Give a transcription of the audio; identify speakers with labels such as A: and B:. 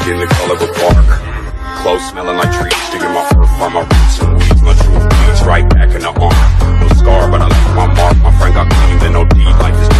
A: skin the color of bark. Clothes smelling like trees, digging my earth from my roots and weeds. My true weeds right back in the arm. No scar, but I left my mark. My friend got clean, then no deed. Life is